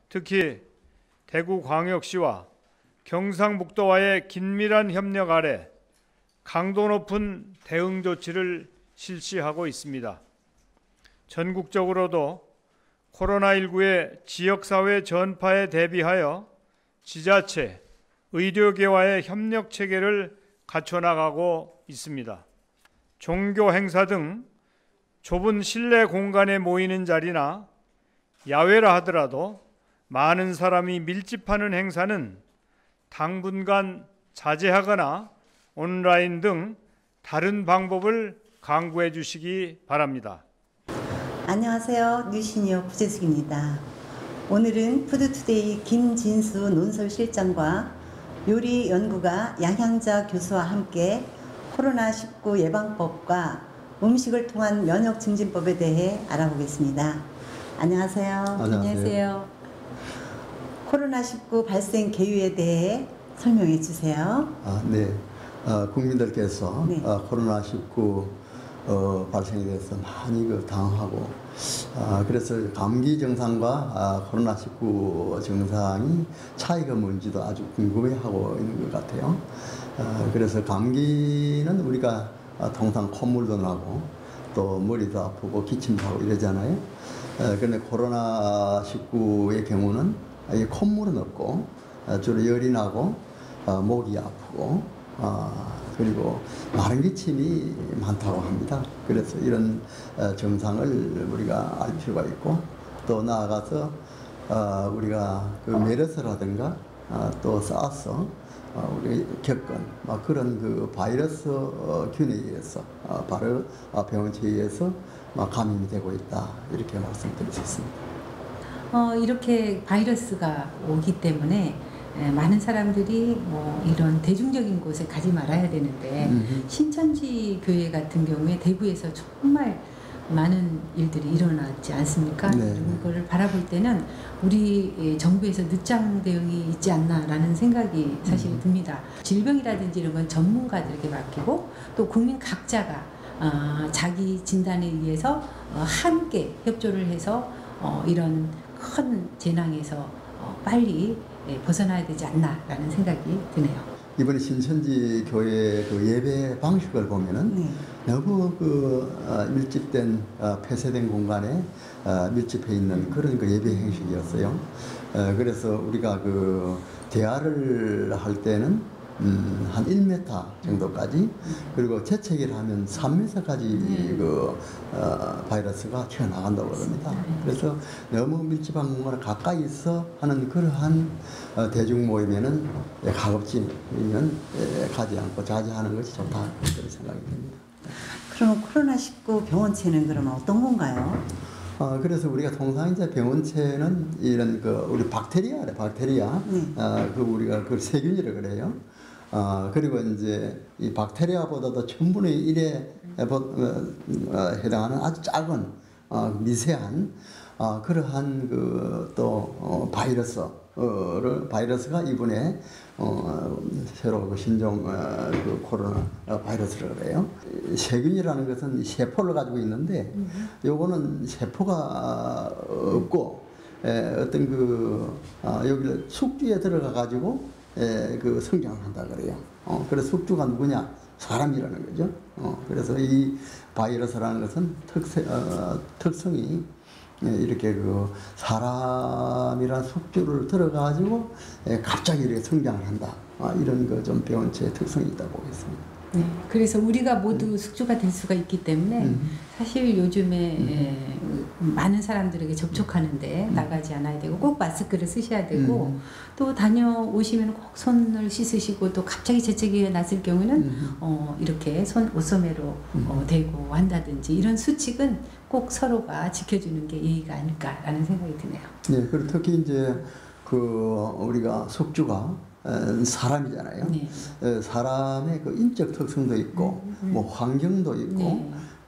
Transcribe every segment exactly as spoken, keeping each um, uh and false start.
특히 대구광역시와 경상북도와의 긴밀한 협력 아래 강도 높은 대응 조치를 실시하고 있습니다. 전국적으로도 코로나십구의 지역사회 전파에 대비하여 지자체, 의료계와의 협력 체계를 갖춰나가고 있습니다. 종교 행사 등 좁은 실내 공간에 모이는 자리나 야외라 하더라도 많은 사람이 밀집하는 행사는 당분간 자제하거나 온라인 등 다른 방법을 강구해 주시기 바랍니다. 안녕하세요. 뉴시니어 구재숙입니다. 오늘은 푸드투데이 김진수 논설실장과 요리연구가 양향자 교수와 함께 코로나 십구 예방법과 음식을 통한 면역증진법에 대해 알아보겠습니다. 안녕하세요. 안녕하세요. 안녕하세요. 코로나 십구 발생 계유에 대해 설명해 주세요. 아, 네. 어, 국민들께서 네. 어, 코로나 십구 어, 발생에 대해서 많이 그 당황하고 아, 그래서 감기 증상과 아, 코로나 십구 증상이 차이가 뭔지도 아주 궁금해하고 있는 것 같아요. 아, 그래서 감기는 우리가 아, 통상 콧물도 나고 또 머리도 아프고 기침도 하고 이러잖아요. 아, 그런데 코로나 십구의 경우는 이 콧물은 없고 아, 주로 열이 나고 아, 목이 아프고 아, 그리고 마른 기침이 많다고 합니다. 그래서 이런 어, 증상을 우리가 알 필요가 있고 또 나아가서 어, 우리가 그 메르스라든가 어, 또 사스 어, 우리 겪은 어, 그런 그 바이러스 어, 균에 의해서 어, 바로 어, 병원체에 의해서 어, 감염이 되고 있다 이렇게 말씀드릴 수 있습니다. 어, 이렇게 바이러스가 오기 때문에 에, 많은 사람들이 뭐 이런 대중적인 곳에 가지 말아야 되는데 음흠. 신천지 교회 같은 경우에 대구에서 정말 많은 일들이 일어났지 않습니까? 네. 이걸 바라볼 때는 우리 정부에서 늦장 대응이 있지 않나라는 생각이 사실 음. 듭니다. 질병이라든지 이런 건 전문가들에게 맡기고 또 국민 각자가 어, 자기 진단에 의해서 어, 함께 협조를 해서 어, 이런 큰 재난에서 어, 빨리 예, 벗어나야 되지 않나라는 생각이 드네요. 이번에 신천지 교회 그 예배 방식을 보면은 네. 너무 그 어, 밀집된 어, 폐쇄된 공간에 어, 밀집해 있는 그런 그 예배 형식이었어요. 어, 그래서 우리가 그 대화를 할 때는 음, 한 일 미터 정도까지 그리고 재채기를 하면 삼 미터까지 네. 그 어, 바이러스가 튀어나간다고 합니다. 그래서 너무 밀집한 공간을 가까이서 하는 그러한 어, 대중 모임에는 예, 가급적이면 예, 가지 않고 자제하는 것이 좋다 그런 생각이 듭니다. 그럼 코로나 십구 병원체는 그러면 어떤 건가요? 어, 그래서 우리가 통상 이제 병원체는 이런 그 우리 박테리아래 박테리아 네. 어, 그 우리가 그 세균이라 그래요. 어, 그리고 이제 이 박테리아보다도 천분의 일에 어, 어, 해당하는 아주 작은 어, 미세한 어, 그러한 그또 어, 바이러스를 바이러스가 이번에 어, 새로 그 신종 어, 그 코로나 바이러스를 그래요. 세균이라는 것은 세포를 가지고 있는데 요거는 세포가 없고 에, 어떤 그 어, 여기 숙주에 들어가 가지고 에, 그 성장을 한다 그래요. 어, 그래서 숙주가 누구냐? 사람이라는 거죠. 어, 그래서 이 바이러스라는 것은 특세, 어, 특성이 예, 이렇게 그 사람이란 숙주를 들어가지고 예, 갑자기 이렇게 성장을 한다. 아, 이런 그 좀 병원체의 특성이 있다고 보겠습니다. 네, 그래서 우리가 모두 숙주가 될 수가 있기 때문에 음. 사실 요즘에 음. 에, 많은 사람들에게 접촉하는데 음. 나가지 않아야 되고 꼭 마스크를 쓰셔야 되고 음. 또 다녀오시면 꼭 손을 씻으시고 또 갑자기 재채기가 났을 경우는 음. 어, 이렇게 손 옷소매로 음. 어, 대고 한다든지 이런 수칙은 꼭 서로가 지켜주는 게 예의가 아닐까라는 생각이 드네요. 네, 그리고 특히 이제 그 우리가 숙주가 에, 사람이잖아요. 네. 에, 사람의 그 인적 특성도 있고 음, 음. 뭐 환경도 있고 네.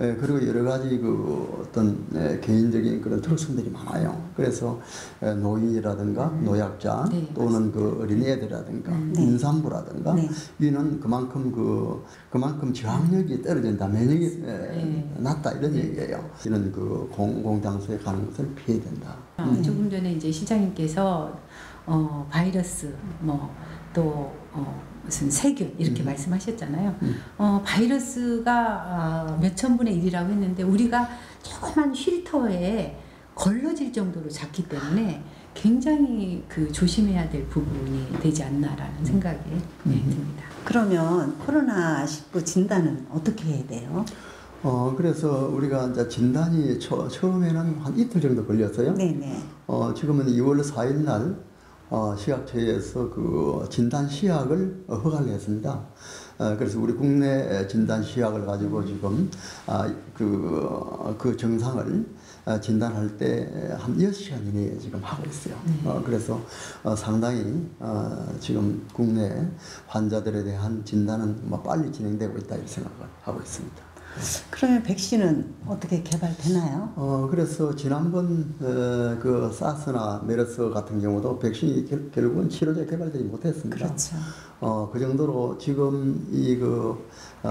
예, 그리고 여러 가지 그 어떤 예, 개인적인 그런 특성들이 많아요. 그래서 예, 노인이라든가 음. 노약자 네, 또는 그 어린애들이라든가 음. 네. 임산부라든가 네. 이는 그만큼 그 그만큼 저항력이 떨어진다,免疫이 예, 네. 낮다 이런 네. 얘기예요. 이런 그 공, 공장소에 가는 것을 피해야 된다. 어, 음. 조금 전에 이제 시장님께서 어, 바이러스 뭐 또 어, 무슨 세균 이렇게 음. 말씀하셨잖아요. 음. 어, 바이러스가 어, 몇천 분의 일이라고 했는데 우리가 조그만 쉴터에 걸러질 정도로 작기 때문에 굉장히 그 조심해야 될 부분이 되지 않나라는 생각이 네, 듭니다. 그러면 코로나 십구 진단은 어떻게 해야 돼요? 어 그래서 우리가 이제 진단이 처, 처음에는 한 이틀 정도 걸렸어요. 네네. 어 지금은 이월 사일 날 어, 식약처에서 그 진단 시약을 어, 허가를 했습니다. 어, 그래서 우리 국내 진단 시약을 가지고 지금 아, 그, 어, 그 증상을 어, 진단할 때 한 여섯 시간 이내에 지금 하고 있어요. 어, 그래서 어, 상당히 어, 지금 국내 환자들에 대한 진단은 뭐 빨리 진행되고 있다 이렇게 생각을 하고 있습니다. 그러면 백신은 어떻게 개발되나요? 어 그래서 지난번 어, 그 사스나 메르스 같은 경우도 백신이 결, 결국은 치료제 개발되지 못했습니다. 그렇죠. 어그 정도로 지금 이 그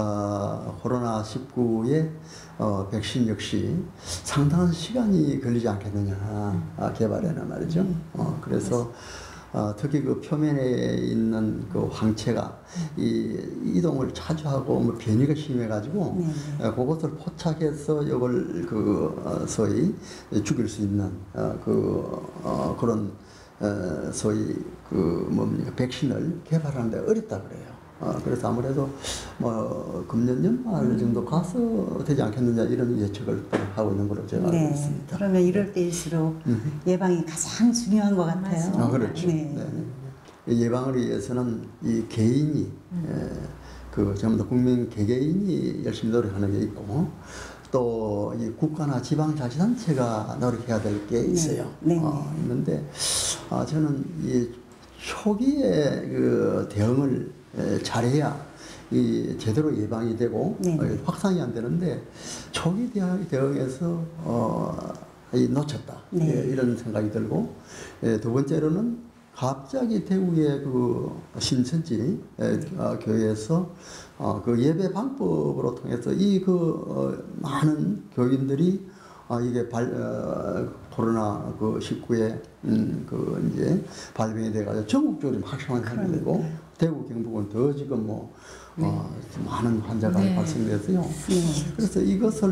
어, 코로나 십구의 어, 백신 역시 상당한 시간이 걸리지 않겠느냐 아, 개발에는 말이죠. 어 그래서 어, 특히 그 표면에 있는 그 황체가 이 이동을 자주 하고 뭐 변이가 심해가지고 네네. 어, 그것을 포착해서 이걸 그 어, 소위 죽일 수 있는 어, 그 어, 그런 어, 소위 그 뭡니까 백신을 개발하는데 어렵다 그래요. 어, 그래서 아무래도 뭐 금년 연말 정도 가서 되지 않겠느냐 이런 예측을 하고 있는 걸로 제가 알고 네. 있습니다. 그러면 이럴 때일수록 음. 예방이 가장 중요한 것 같아요. 맞습니다. 아, 그렇죠. 네. 네. 예방을 위해서는 이 개인이, 에, 그 전부 다 국민 개개인이 열심히 노력하는 게 있고, 또 이 국가나 지방자치단체가 노력해야 될 게 있어요. 네. 네. 어, 있는데, 아, 저는 이 초기에 그 대응을 에, 잘해야 이 제대로 예방이 되고 네. 어, 확산이 안 되는데 초기 대응, 대응에서 어, 이 놓쳤다 네. 예, 이런 생각이 들고 예, 두 번째로는 갑자기 대구의 그 신천지 예, 어, 교회에서 어, 그 예배 방법으로 통해서 이 그 어, 많은 교인들이 아 이게 발 어, 코로나 그 십구에 음, 그 이제 발병이 돼가지고 전국적으로 확산이 되고 대구 경북은 더 지금 뭐 어, 많은 환자가 네. 발생돼서요. 네. 그래서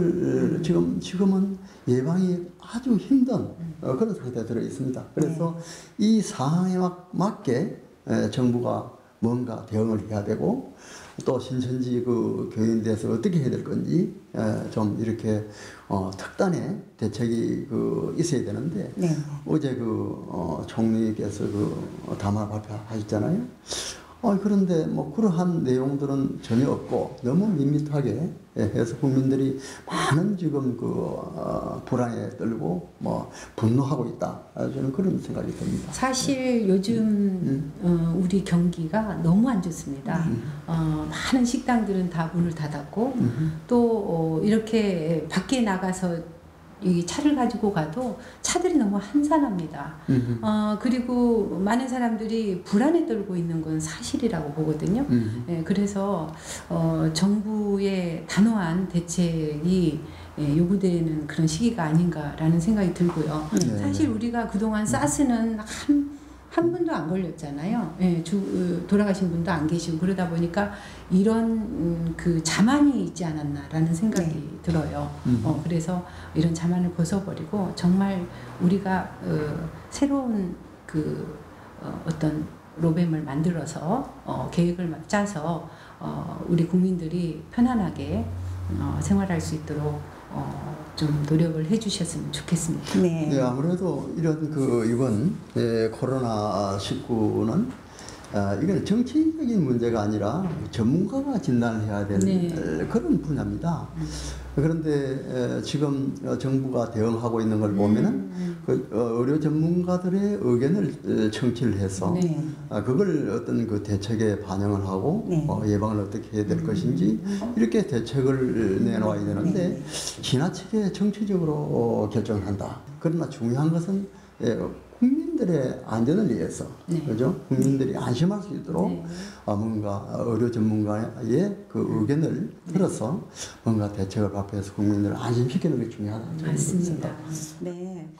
이것을 지금 지금은 예방이 아주 힘든 어, 그런 상태에 들어 있습니다. 그래서 이 상황에 막, 맞게 에, 정부가 뭔가 대응을 해야 되고 또 신천지 그 교인들에서 어떻게 해야 될 건지 에, 좀 이렇게 어, 특단의 대책이 그 있어야 되는데 네. 어제 그 어, 총리께서 그 담화 발표하셨잖아요. 어, 그런데 뭐 그러한 내용들은 전혀 없고 너무 밋밋하게 해서 국민들이 많은 지금 그 어, 불안에 떨고 뭐 분노하고 있다. 저는 그런 생각이 듭니다. 사실 요즘 어, 우리 경기가 너무 안 좋습니다. 어, 많은 식당들은 다 문을 닫았고 또 어, 이렇게 밖에 나가서 이 차를 가지고 가도 차들이 너무 한산합니다. 음흠. 어, 그리고 많은 사람들이 불안에 떨고 있는 건 사실이라고 보거든요. 음흠. 예, 그래서 어, 정부의 단호한 대책이 예, 요구되는 그런 시기가 아닌가라는 생각이 들고요. 네. 사실 우리가 그동안 사스는 한, 한 분도 안 걸렸잖아요. 예, 주, 어, 돌아가신 분도 안 계시고 그러다 보니까 이런 음, 그 자만이 있지 않았나라는 생각이 네. 들어요. 음. 어, 그래서 이런 자만을 벗어버리고 정말 우리가 어, 새로운 그 어, 어떤 로뎀을 만들어서 어, 계획을 짜서 어, 우리 국민들이 편안하게 어, 생활할 수 있도록 어, 좀 노력을 해주셨으면 좋겠습니다. 네. 네, 아무래도 이런 그 이번 예, 코로나 십구는 아, 이건 정치적인 문제가 아니라 전문가가 진단을 해야 될 네. 그런 분야입니다. 그런데 에, 지금 어, 정부가 대응하고 있는 걸 보면은 음. 그 어, 의료 전문가들의 의견을 에, 청취를 해서 네. 아, 그걸 어떤 그 대책에 반영을 하고 네. 어, 예방을 어떻게 해야 될 것인지 이렇게 대책을 내놓아야 되는데 네. 지나치게 정치적으로 어, 결정을 한다. 그러나 중요한 것은 예, 국민들의 안전을 위해서, 네. 그죠? 국민들이 안심할 수 있도록 네. 어, 뭔가 의료 전문가의 그 의견을 들어서 뭔가 대책을 발표해서 국민들을 안심시키는 게 중요하다는 맞습니다. 네,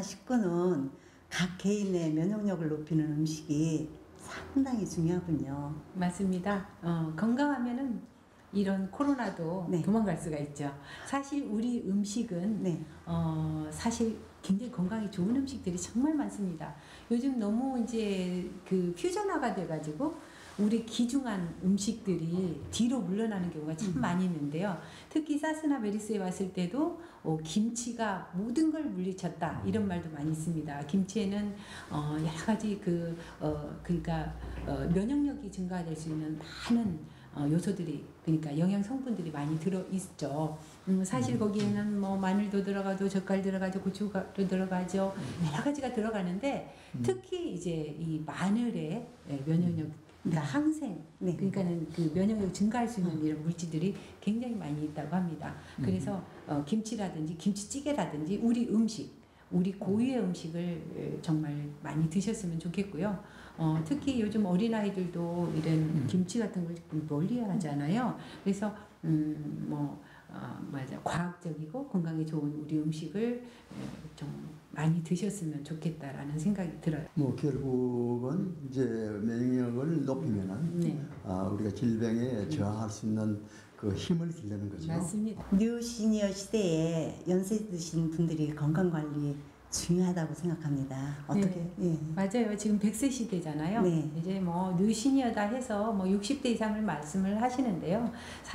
코로나십구는 각 개인의 면역력을 높이는 음식이 상당히 중요하군요. 맞습니다. 어, 건강하면은 이런 코로나도 네. 도망갈 수가 있죠. 사실 우리 음식은 네, 어, 사실 굉장히 건강에 좋은 음식들이 정말 많습니다. 요즘 너무 이제 그 퓨전화가 돼가지고 우리 귀중한 음식들이 뒤로 물러나는 경우가 참 많이 있는데요. 특히 사스나 메르스에 왔을 때도 어, 김치가 모든 걸 물리쳤다 이런 말도 많이 있습니다. 김치에는 어, 여러 가지 그 어, 그러니까 어, 면역력이 증가될 수 있는 많은 어, 요소들이 그러니까 영양 성분들이 많이 들어 있죠. 음, 사실 거기에는 뭐 마늘도 들어가죠, 젓갈 들어가죠, 고춧가루 들어가죠, 여러 가지가 들어가는데 특히 이제 이 마늘의 예, 면역력, 그러니까 항생, 네. 그러니까는 그 면역력 증가할 수 있는 이런 물질들이 굉장히 많이 있다고 합니다. 그래서 어, 김치라든지 김치찌개라든지 우리 음식, 우리 고유의 음식을 에, 정말 많이 드셨으면 좋겠고요. 어, 특히 요즘 어린아이들도 이런 김치 같은 걸 좀 멀리 하잖아요. 그래서 음, 뭐 어, 맞아 과학적이고 건강에 좋은 우리 음식을 에, 좀 많이 드셨으면 좋겠다라는 생각이 들어요. 뭐 결국은 이제 면역력을 높이면은 네, 아, 우리가 질병에 저항할 수 있는 그 힘을 기르는 거죠. 맞습니다. 뉴 시니어 시대에 연세 드신 분들이 건강 관리 중요하다고 생각합니다. 어떻게? 예. 맞아요. 지금 백 세 시대잖아요. 네. 이제 뭐 뉴시니어다 해서 뭐 육십 대 이상을 말씀을 하시는데요.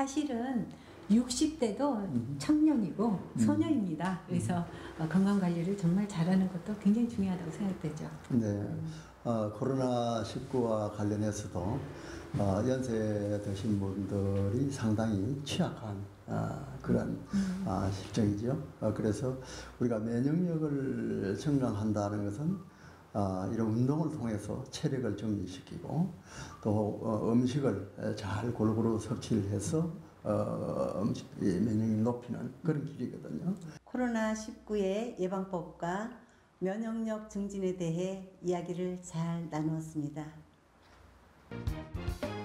사실은 육십 대도 청년이고 소녀입니다. 그래서 어, 건강 관리를 정말 잘하는 것도 굉장히 중요하다고 생각되죠. 네, 어, 코로나 십구와 관련해서도 어, 연세 드신 분들이 상당히 취약한 아, 그런 아, 실정이죠. 어, 그래서 우리가 면역력을 증강한다는 것은 아, 이런 운동을 통해서 체력을 정리시키고 또 어, 음식을 잘 골고루 섭취를 해서 어, 음식, 이 면역력 높이는 그런 길이거든요. 코로나십구의 예방법과 면역력 증진에 대해 이야기를 잘 나누었습니다.